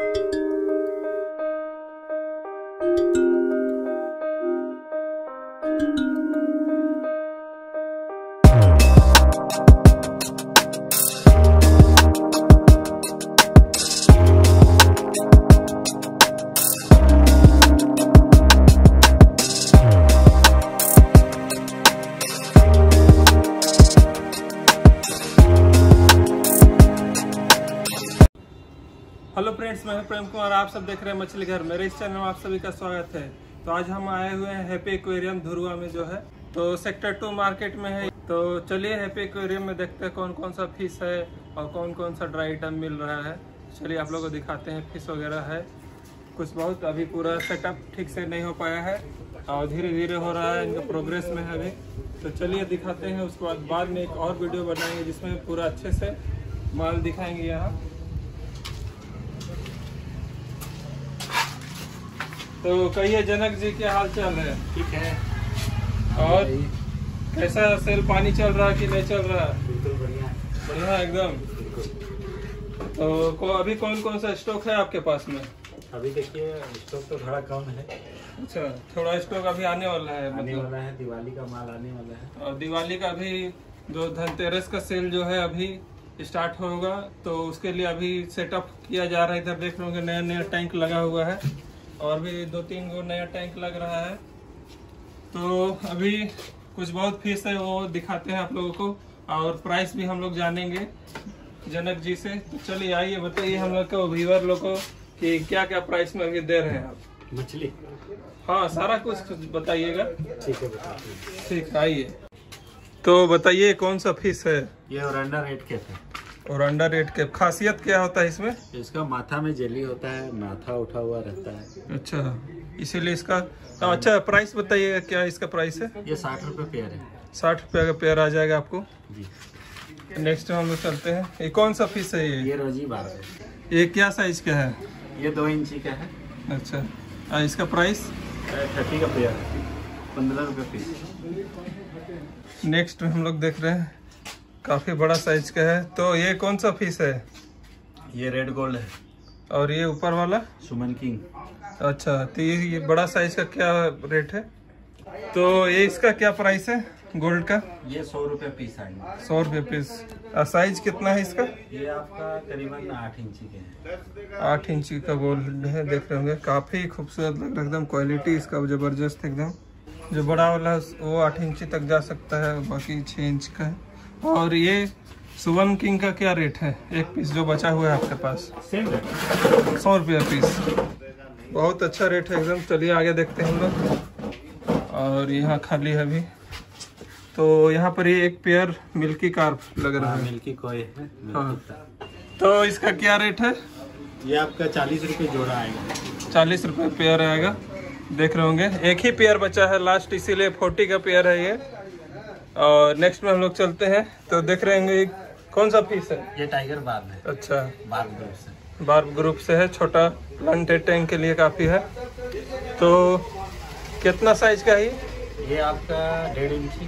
Hello friends, मैं प्रेम कुमार। आप सब देख रहे हैं मछली घर। मेरे इस चैनल में आप सभी का स्वागत है। तो आज हम आए हुए हैं हैप्पी एक्वेरियम धुरुआ में, जो है तो सेक्टर 2 मार्केट में है। तो चलिए हैप्पी एक्वेरियम में देखते हैं कौन कौन सा फिश है और कौन कौन सा ड्राई आइटम मिल रहा है। चलिए आप लोगों को दिखाते हैं। फिश वगैरह है कुछ बहुत, अभी पूरा सेटअप ठीक से नहीं हो पाया है और धीरे धीरे हो रहा है, इनका प्रोग्रेस में है अभी। तो चलिए दिखाते हैं, उसके बाद में एक और वीडियो बनाएंगे जिसमें पूरा अच्छे से माल दिखाएंगे। यहाँ तो कहिए जनक जी, क्या हाल चाल है? ठीक है। और कैसा सेल पानी चल रहा है कि नहीं चल रहा है? बिल्कुल बढ़िया, बढ़िया एकदम। तो अभी कौन कौन सा स्टॉक है आपके पास में? अभी देखिए स्टॉक तो थोड़ा कम है। अच्छा, थोड़ा स्टॉक अभी आने वाला है, आने वाला है, दिवाली का माल आने वाला है। और दिवाली का भी जो धनतेरस का सेल जो है अभी स्टार्ट होगा, तो उसके लिए अभी सेटअप किया जा रहा है। इधर देख रहे होंगे नया नया टैंक लगा हुआ है और भी 2-3 गो नया टैंक लग रहा है। तो अभी कुछ बहुत फीस है वो दिखाते हैं आप लोगों को, और प्राइस भी हम लोग जानेंगे जनक जी से। तो चलिए आइए, बताइए हम लोग को, व्यूअर लोग को, कि क्या क्या प्राइस में अभी दे रहे हैं आप मछली। हाँ, सारा कुछ बताइएगा। ठीक है, बताइए। ठीक, आइए। तो बताइए कौन सा फिश है? ये ओरंडा रेड कैप है। और अंडा रेड कैप, खासियत क्या होता है इसमें? इसका माथा में जेली होता है, माथा उठा हुआ रहता है। अच्छा, इसीलिए इसका। अच्छा, प्राइस बताइए, क्या इसका प्राइस है? ये 60 रुपये पेयर है। 60 रुपये का पेयर आ जाएगा आपको जी। नेक्स्ट हम लोग चलते हैं। ये कौन सा फिश है? ये रोजी बार है। ये क्या साइज का है? ये 2 इंची का है। अच्छा, इसका प्राइस? 30 का पेयर है, 15 रुपये पीस। नेक्स्ट हम लोग देख रहे हैं, काफी बड़ा साइज का है। तो ये कौन सा फिश है? ये रेड गोल्ड है। और ये ऊपर वाला? सुमन किंग। अच्छा, तो ये बड़ा साइज का क्या रेट है? तो ये इसका क्या प्राइस है गोल्ड का? ये 100 रुपये पीस आएंगे। 100 रुपये पीस। साइज कितना है इसका? ये आपका करीबन 8 इंची के हैं। 8 इंची का गोल्ड है, देख रहे होंगे। काफी खूबसूरत लग रहा है एकदम, क्वालिटी इसका जबरदस्त एकदम। जो बड़ा वाला वो 8 इंची तक जा सकता है, बाकी 6 इंच का है। और ये सुवन किंग का क्या रेट है? एक पीस जो बचा हुआ है आपके पास? सेम रेट, 100 रुपये पीस। बहुत अच्छा रेट है एकदम। चलिए आगे देखते हैं हम लोग। और यहाँ खाली है अभी। तो यहाँ पर ये एक पेयर मिल्की कार्प लग रहा है। मिल्की कोई है। हाँ, तो इसका क्या रेट है? ये आपका 40 रुपये जोड़ा आएगा। 40 रुपये पेयर आएगा। देख रहे होंगे एक ही पेयर बचा है लास्ट, इसीलिए 40 का पेयर है ये। और नेक्स्ट में हम लोग चलते हैं। तो देख रहे होंगे कौन सा फिश है? ये टाइगर बार्ब है। अच्छा, बार्ब ग्रुप से। बार्ब ग्रुप से है, छोटा प्लांटेड टैंक के लिए काफी है। तो कितना साइज का है ये आपका 1.5 इंची।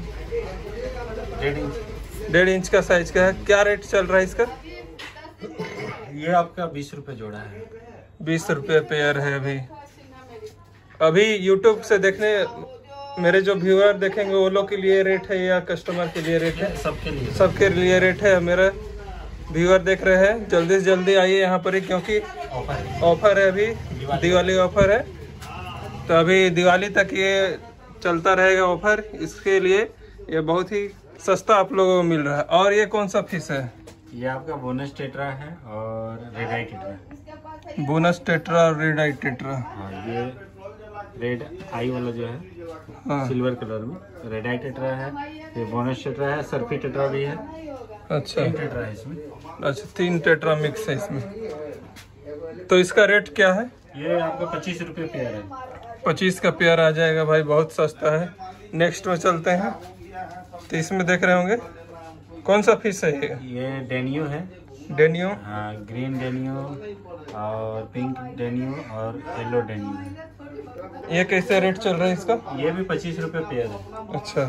1.5 इंच का साइज का है। क्या रेट चल रहा है इसका? ये आपका 20 रुपये जोड़ा है। 20 रुपये पेयर है अभी यूट्यूब से देखने मेरे जो व्यूअर देखेंगे वो लोग के लिए रेट है या कस्टमर के लिए रेट है? सबके लिए। सबके लिए रेट है। मेरे व्यूअर देख रहे हैं, जल्दी से जल्दी आइए यहाँ पर ही, क्योंकि ऑफर है अभी, दिवाली ऑफर है। तो अभी दिवाली तक ये चलता रहेगा ऑफर, इसके लिए ये बहुत ही सस्ता आप लोगों को मिल रहा है। और ये कौन सा फिश है? ये आपका बोनस टेट्रा है और red eye tetra. Bonus tetra और रेड आई टेट्रा। हाँ, ये रेड आई वाला जो है, हाँ, सिल्वर कलर में रेड आई टेट्रा है। ये बोनस टेट्रा है, सर्फी टेट्रा भी है। अच्छा, 3 टेट्रा है इसमें। अच्छा, 3 टेट्रा मिक्स है इसमें। तो इसका रेट क्या है? ये आपका 25 रुपये पेयर है। 25 का पेयर आ जाएगा भाई, बहुत सस्ता है। नेक्स्ट में चलते हैं। तो इसमें देख रहे होंगे कौन सा फिश है ये डेनियो है। डेनियो? हाँ, ग्रीन डेनियो और पिंक डेनियो और येलो डेनियो है। ये कैसे रेट चल रहा है इसका? ये भी 25 रुपये पेयर है। अच्छा,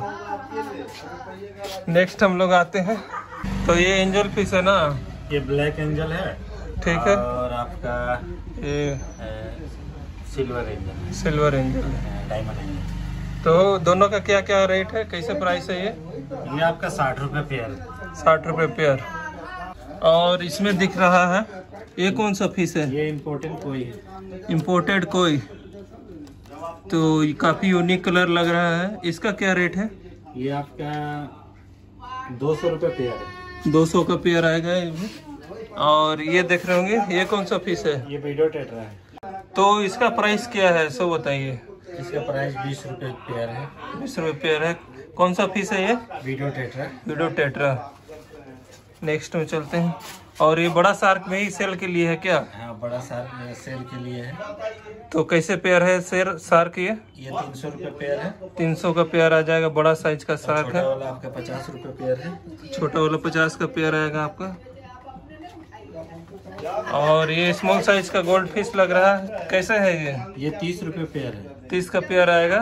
नेक्स्ट हम लोग आते हैं। तो ये एंजल फिश है ना? ये ब्लैक एंजल है ठीक है। और आपका ये silver angel, silver angel, diamond angel. तो दोनों का क्या क्या रेट है, कैसे प्राइस है ये आपका 60 रुपये पेयर है। 60 रुपये पेयर। और इसमें दिख रहा है ये कौन सा फिश है? ये इम्पोर्टेड कोई है। इम्पोर्टेड कोई, तो ये काफ़ी यूनिक कलर लग रहा है। इसका क्या रेट है? ये आपका 200 रुपये पेयर है। 200 का पेयर आएगा ये भी। और ये देख रहे होंगे ये कौन सा फिश है? ये वीडियो टेट्रा है। तो इसका प्राइस क्या है सो बताइए। इसका प्राइस 20 रुपये पेयर है। 20 रुपये पेयर है। कौन सा फिश है ये? Video tetra. Video tetra. Next में चलते हैं। और ये बड़ा शार्क में ही सेल के लिए है क्या? हाँ, बड़ा शार्क सेल के लिए है। तो कैसे पेयर है शार्क ये? 300 रुपये पेयर है। 300 का पेयर आ जाएगा, बड़ा साइज का शार्क छोटा है। वाला आपका 50 रुपये पेयर है। छोटा वाला 50 का पेयर आएगा आपका। और ये स्मॉल साइज का गोल्ड फिश लग रहा है, कैसा है ये? 30 रुपये पेयर है। 30 का पेयर आएगा।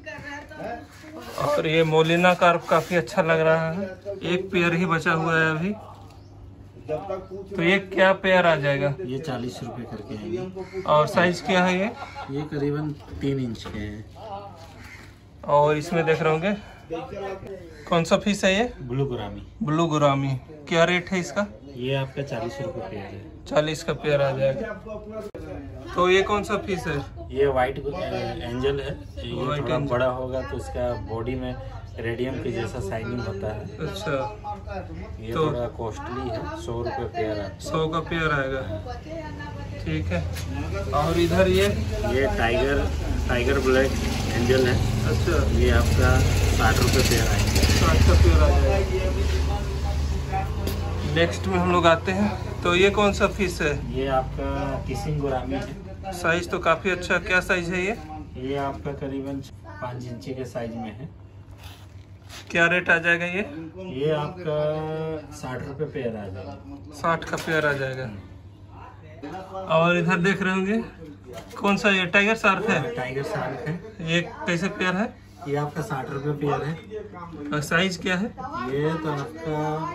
और ये मोलिना कार्प काफी अच्छा लग रहा है। एक पेयर ही बचा हुआ है अभी। तो ये क्या पेयर आ जाएगा? ये 40 रुपये करके आएंगे। और साइज क्या है ये? ये करीबन 3 इंच के हैं। और इसमें देख रहे होंगे कौन सा फिश है ये? Blue gourami. Blue gourami. क्या रेट है इसका? ये आपका 40 रुपये पेयर है। 40 का पेयर आ जाएगा। तो ये कौन सा फिश है? ये वाइट एंजल है। ये वाइट थोड़ा एंजल। बड़ा होगा तो इसका बॉडी में रेडियम के जैसा शाइनिंग होता है। अच्छा, ये तो थोड़ा कॉस्टली है। 100 रुपये पेयर है। 100 का पेयर आएगा। ठीक है। और इधर ये टाइगर ब्लैक एंजल है। अच्छा, ये आपका 60 रुपये पेयर आएंगे। 60 का पेयर आ जाएगा। नेक्स्ट में हम लोग आते हैं। तो ये कौन सा फिश है? ये आपका किसिंग गुरामी है। साइज तो काफी अच्छा। क्या साइज है ये? ये आपका करीबन 5 इंची के साइज में है। क्या रेट आ जाएगा ये? ये आपका 60 रुपये पेयर आ जाएगा। 60 का पेयर आ जाएगा। और इधर देख रहे होंगे कौन सा ये? टाइगर शार्क है। टाइगर शार्क है। ये कैसे पेयर है? ये आपका 60 रुपये पेयर है। और साइज क्या है? ये तो आपका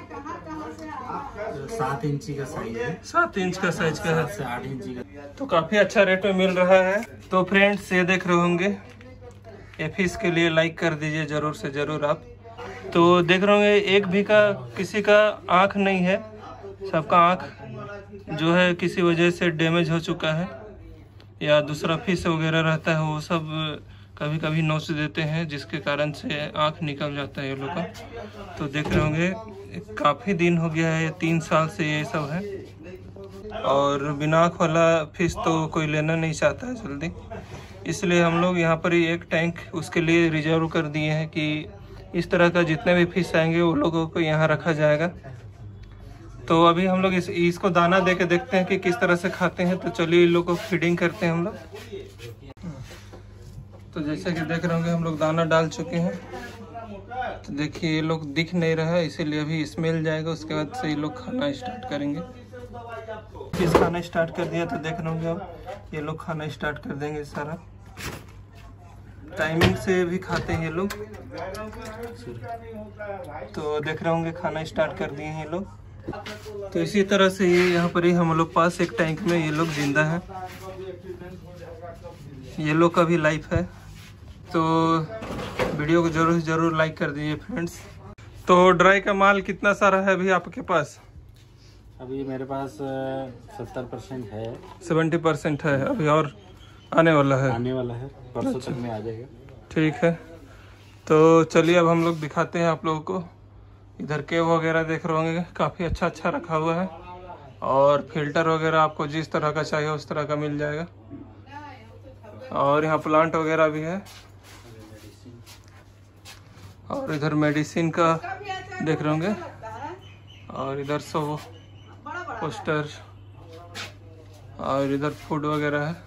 7 इंची का साइज है। 7 इंच का साइज का है। 7 से 8 इंची का। तो काफी अच्छा रेट में मिल रहा है। तो फ्रेंड्स ये देख रहे होंगे, ये फिश के लिए लाइक कर दीजिए जरूर से जरूर आप। तो देख रहे होंगे एक भी का किसी का आँख नहीं है, सबका आँख जो है किसी वजह से डैमेज हो चुका है, या दूसरा फिश वगैरह रहता है वो सब कभी कभी नोच देते हैं, जिसके कारण से आँख निकल जाता है ये लोग का। तो देख रहे होंगे काफ़ी दिन हो गया है, 3 साल से ये सब है। और बिना आँख वाला फिश तो कोई लेना नहीं चाहता है जल्दी, इसलिए हम लोग यहाँ पर ही एक टैंक उसके लिए रिजर्व कर दिए हैं कि इस तरह का जितने भी फिश आएंगे वो लोगों को यहाँ रखा जाएगा। तो अभी हम लोग इसको दाना दे के देखते हैं कि किस तरह से खाते हैं। तो चलिए इन लोग को फीडिंग करते हैं हम लोग। तो जैसे कि देख रहे होंगे हम लोग दाना डाल चुके हैं। तो देखिए ये लोग दिख नहीं रहा है, इसीलिए अभी स्मेल जाएगा, उसके बाद से ये लोग खाना स्टार्ट करेंगे। फिश खाना स्टार्ट कर दिया, तो देख रहे होंगे अब ये लोग खाना स्टार्ट कर देंगे। सारा टाइमिंग से भी खाते हैं ये लोग। तो देख रहे होंगे खाना स्टार्ट कर दिए हैं ये लोग। तो इसी तरह से ये यहाँ पर ही हम लोग पास एक टैंक में ये लोग जिंदा है, ये लोग का भी लाइफ है। तो वीडियो को जरूर से जरूर लाइक कर दीजिए फ्रेंड्स। तो ड्राई का माल कितना सारा है अभी आपके पास? अभी मेरे पास 70% है। 70% है, अभी और आने वाला है? आने वाला है, परसों तक में आ जाएगा। ठीक है। तो चलिए अब हम लोग दिखाते हैं आप लोगों को। इधर केव वगैरह देख रहे होंगे, काफ़ी अच्छा अच्छा रखा हुआ है। और फिल्टर वगैरह आपको जिस तरह का चाहिए उस तरह का मिल जाएगा। और यहाँ प्लांट वगैरह भी है। और इधर मेडिसिन का देख रहे होंगे। और इधर सब पोस्टर, और इधर फूड वगैरह है।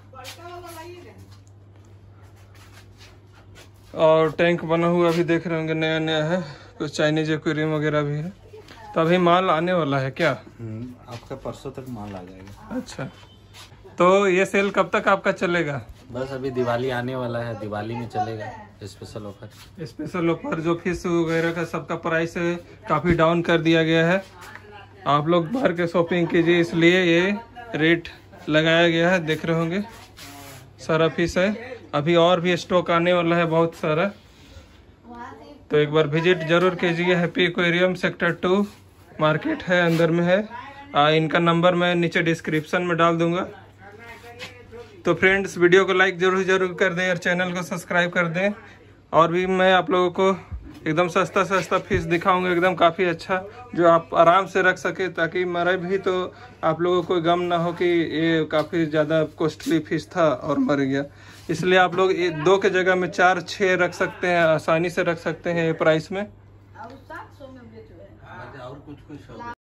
और टैंक बना हुआ भी देख रहे होंगे, नया नया है। कुछ चाइनीज एक्वेरियम वगैरह भी है। तो अभी माल आने वाला है क्या? आपका परसों तक माल आ जाएगा। अच्छा, तो ये सेल कब तक आपका चलेगा? बस अभी दिवाली आने वाला है, दिवाली में चलेगा स्पेशल ऑफर। स्पेशल ऑफर जो फिश वगैरह का सबका प्राइस काफ़ी डाउन कर दिया गया है। आप लोग बाहर के शॉपिंग कीजिए, इसलिए ये रेट लगाया गया है, देख रहे होंगे सारा फिश है। अभी और भी स्टॉक आने वाला है बहुत सारा, तो एक बार विजिट जरूर कीजिए। हैप्पी एक्वेरियम सेक्टर 2 मार्केट है, अंदर में है। इनका नंबर मैं नीचे डिस्क्रिप्शन में डाल दूंगा। तो फ्रेंड्स, वीडियो को लाइक जरूर कर दें और चैनल को सब्सक्राइब कर दें। और भी मैं आप लोगों को एकदम सस्ता फिश दिखाऊंगा, एकदम काफ़ी अच्छा, जो आप आराम से रख सके, ताकि मरे भी तो आप लोगों को गम ना हो कि ये काफ़ी ज़्यादा कॉस्टली फिश था और मर गया। इसलिए आप लोग 2 के जगह में 4-6 रख सकते हैं, आसानी से रख सकते हैं ये प्राइस में।